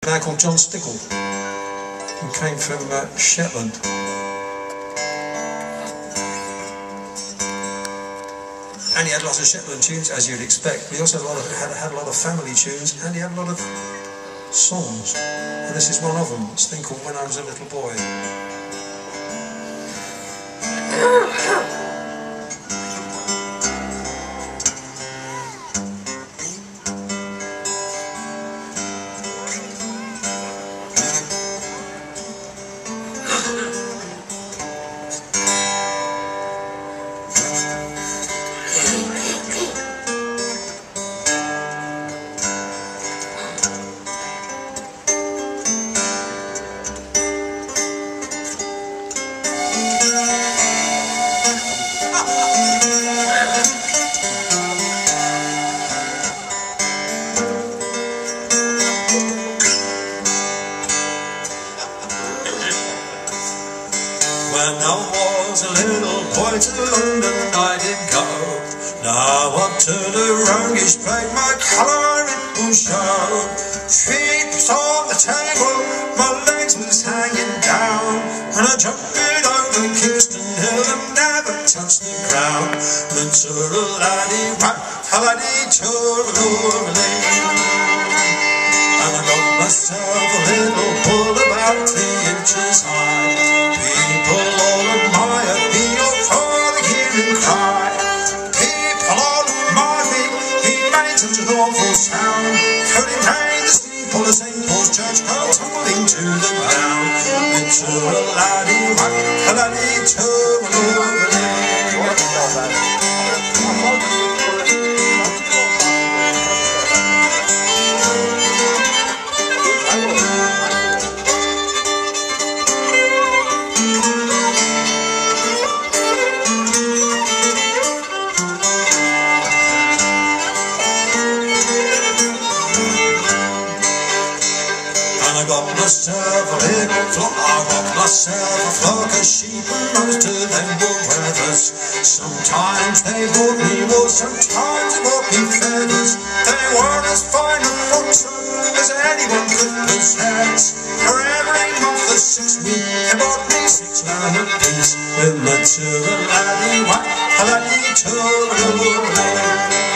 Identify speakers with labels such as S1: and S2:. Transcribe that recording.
S1: man called John Stickle, who came from Shetland. And he had lots of Shetland tunes, as you'd expect. But he also had a lot of family tunes, and he had a lot of songs. And this is one of them. It's a thing called When I Was a Little Boy.
S2: When I was a little boy to London I did go. Now up to the roundish played my coloring show. Feet on the table, my legs was hanging down, and I jumped it over Kingston Hill and never touched the ground. And toodle-laddie, whack-a-laddie, toodle-oo-lee. And I got myself a little bull about 3 inches high. People all admire me, your father hear him cry. People all admire me, he made such an awful sound. Coding down the steeple of St. Paul's Church, go tumbling to the ground. And toodle-laddie, whack-a-laddie, toodle-oo-lee. I got myself a little flock, I got myself a flock of sheep, and most of them were brothers. Sometimes they brought me wool, sometimes they brought me feathers. They weren't as fine and buxom as anyone could possess. For every month of 6 weeks, they bought me 6 lamb apiece. With my toodle-laddie, whack-a-laddie, toodle-oo-lee.